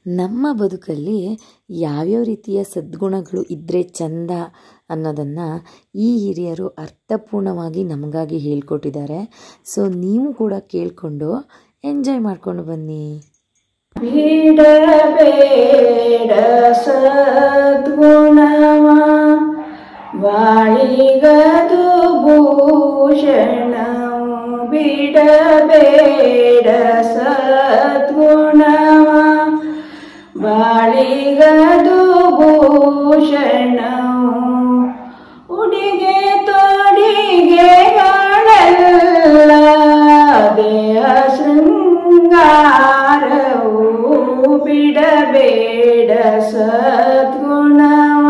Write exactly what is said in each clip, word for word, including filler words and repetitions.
ನಮ್ಮ ಬದುಕಲ್ಲಿ ಯಾವ್ಯಾವ ರೀತಿಯ ಸದ್ಗುಣಗಳು ಇದ್ದರೆ ಚಂದ ಅನ್ನೋದನ್ನು ಈ ಹಿರಿಯರು ಅರ್ಥಪೂರ್ಣವಾಗಿ ನಮಗಾಗಿ ಹೇಳ್ಕೊಟ್ಟಿದ್ದಾರೆ. ಸೊ ನೀವು ಕೂಡ ಕೇಳಿಕೊಂಡು ಎಂಜಾಯ್ ಮಾಡಿಕೊಂಡು ಬನ್ನಿ. ಬಿಡಬೇಡ ಸದ್ಗುಣವ ಬಾಳಿಗದು ಭೂಷಣ, ಬಿಡಬೇಡ ಸದ್ಗುಣವ ಬಾಳಿಗದು ಭೂಷಣ. ಉಡಿಗೆ ತೊಡಿಗೆಗಳೆಲ್ಲ ದೇಹ ಶೃಂಗಾರವು, ಬಿಡಬೇಡ ಸದ್ಗುಣವ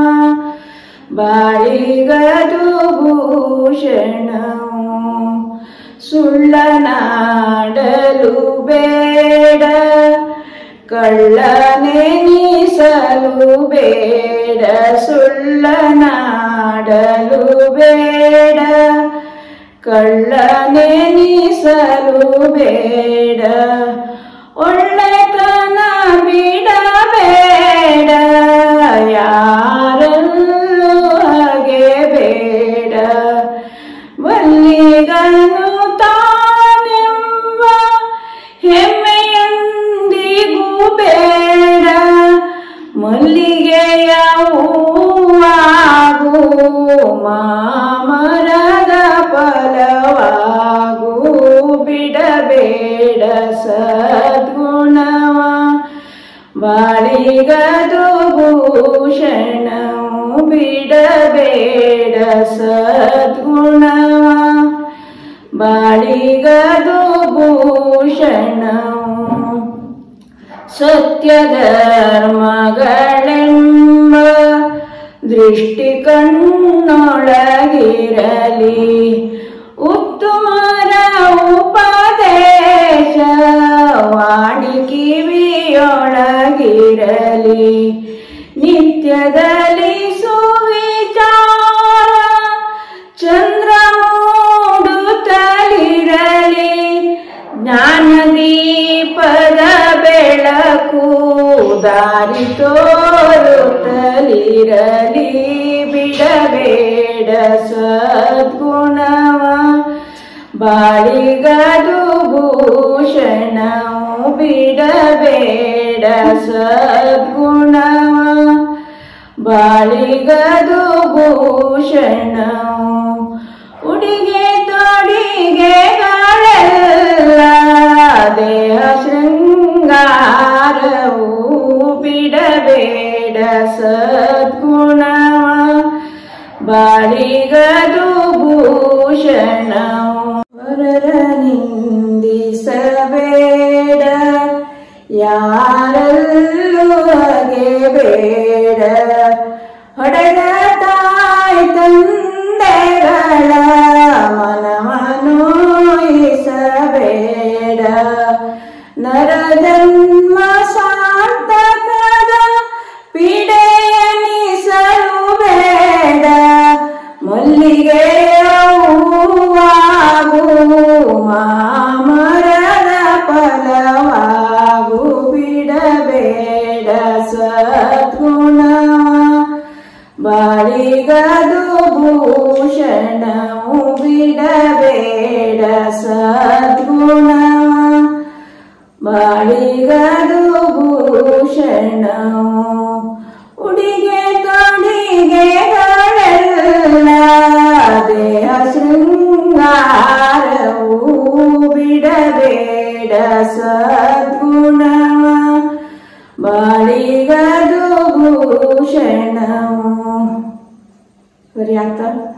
ಬಾಳಿಗದು ಭೂಷಣ. ಸುಳ್ಳನಾಡಲು ಬೇಡ, ಕಳ್ಳನೆನಿಸಲು ಬೇಡ, ಸುಳ್ಳನಾಡಲು ಬೇಡ, ಕಳ್ಳನೆನಿಸಲು ಬೇಡ. ಒಳ್ಳೆತನ ಬಿಡಬೇಡ, ಯಾರಲ್ಲೂ ಹಾಗೆ ಬೇಡ. ಮಲ್ಲಿಗನು ತಾನೆಂಬ ಹೆಮ್ಮೆಯೊಂದಿಗೂ ಬೇಡ, ಮಲ್ಲಿಗೆಯ ಹೂವಾಗು, ಮಾಮರದ ಫಲವಾಗು, ಬಿಡಬೇಡ ಸದ್ಗುಣವ ಬಾಳಿಗದು ಭೂಷಣ, ಬಿಡಬೇಡ ಸದ್ಗುಣವ ಬಾಳಿಗದು ಭೂಷಣ. ಸತ್ಯ ಧರ್ಮಗಳೆಂಬ ದೃಷ್ಟಿ ಕಣ್ಣೊಳಗಿರಲಿ, ಉತ್ತಮರ ಉಪದೇಶ ವಾಣಿ ಕಿವಿಯೊಳಗಿರಲಿ. ನಿತ್ಯದಲ್ಲಿ ಸುವಿಚಾರ ಚಂದ್ರ ಮೂಡುತ್ತಲಿರಲಿ, ಜ್ಞಾನದೀಪದ ಬೆಳಕು ದಾರಿ ತೋರುತ್ತಲಿರಲಿ, ಬಿಡಬೇಡ ಸದ್ಗುಣವ ಬಾಳಿಗದು ಭೂಷಣ, ಬಿಡಬೇಡ ಸದ್ಗುಣವ ಬಾಳಿಗದು ಭೂಷಣ. ಉಡಿಗೆ ತೊಡಿಗೆಗಳೆಲ್ಲ ದೇಹ ಶೃಂಗಾರವು, ಬಿಡಬೇಡ ಸದ್ಗುಣವ ಬಾಳಿಗದು ಭೂಷಣ. ವರರ ನಿಂದಿಸಬೇಡ, ಯಾರಲ್ಲೂ ಹಾಗೆ ಬೇಡ. ಹೊಡೆದ ತಾಯಿ ತಂದೆಗಳ ಮನವನೋಯಿಸಬೇಡ, ನರಜನ್ಮ ಸಾರ್ಥಕದ ಪೀಡೆಯನಿಸಲು ಬೇಡ. ಮಲ್ಲಿಗೆಯ ಹೂವಾಗು, ಮಾಮರದ ಫಲವಾಗು, ಬಿಡಬೇಡ ಸದ್ಗುಣವ ಬಾಳಿಗದು ಭೂಷಣ, ಬಿಡಬೇಡ ಸದ್ಗುಣವ ಬಾಳಿಗದು ಭೂಷಣ. ಉಡಿಗೆ ತೊಡಿಗೆಗಳೆಲ್ಲ ದೇಹ ಶೃಂಗಾರವು, ಬಿಡಬೇಡ ಸದ್ಗುಣವ ಬಾಳಿಗದು ಭೂಷಣ. ಬರೀ ಆಗ್ತಾ